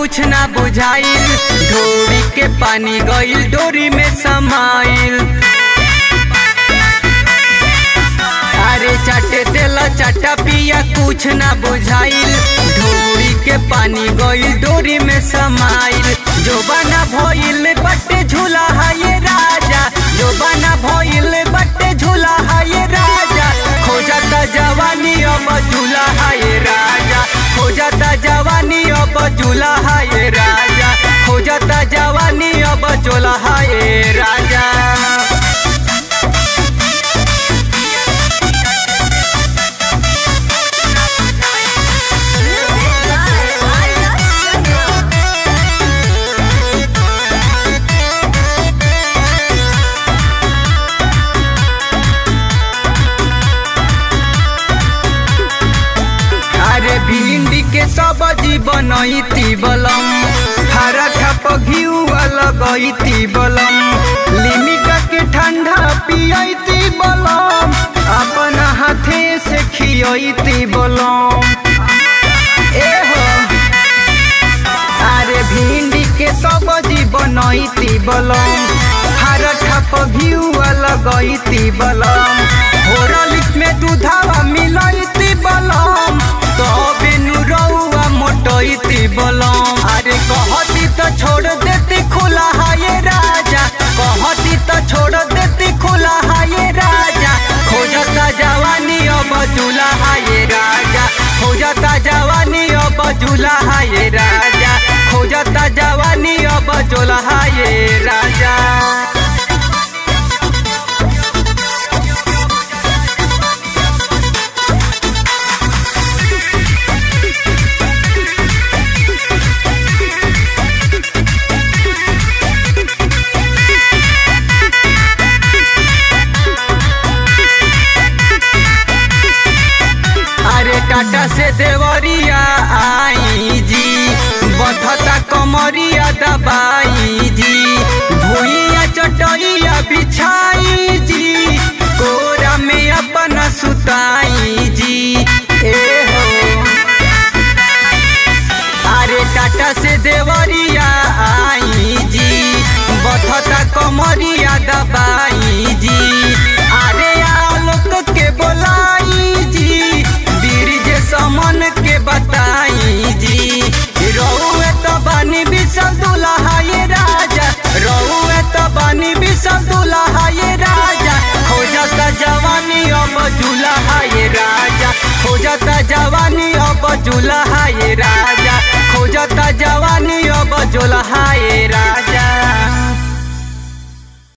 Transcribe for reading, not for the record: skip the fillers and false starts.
कुछ ना बुझाइल, ढोरी के पानी गइल डोरी में समाइल। अरे चाटे तेला चाटा पिया कुछ ना बुझाइल, ढोरी के पानी गइल डोरी में समाइल। जो बना भइल बट्टे झूला है ये राजा, जो बना भइल बट्टे झूला है ये राजा। खोजता जवानी अब झूला है ये राजा, खोजता जवानी अब झूला है ये राजा, खोजता जवानी अब झूला है ये राजा। भिंडी के सब्जी बनैती बलम, हरा ठप घिउआ लगैती बलम, लिमिका के ठंडा पियती बलम, अपन हाथे से खियती बलम। अरे भिंडी के सब्जी बनैती बलम, हरा ठप घिउआ लगैती बलम, होरलिक्स में दूधावा मिलैती बलम, तबे नुरौआ मोटैती बलम। अरे कहती तो छोड़ देती खुला है ये राजा, कहती तो छोड़ देती खुला है ये राजा। खोजता जवानी अब झूला है ये राजा, खोजता जवानी अब झूला है ये राजा, खोजता जवानी अब झूला है ये राजा। टाटा से देवरिया आई जी, बथता कमरिया दबाई जी, भूइया चटैया बिछाई जी, कोरा में अपना सुताई जी। अरे टाटा से देवरिया आई जी, बथता कमरिया दबाई जी, अरे आलोक के बोलाई जी, समन के बताई जी। रहुए तो बानी बिसल दुल्हा ये राजा, रहुए तो बानी बिसल दुल्हा ये राजा, खोजता जवानी अब झूला ये राजा, खोजता जवानी अब झूला ये राजा, खोजता जवानी अब झूला ये राजा।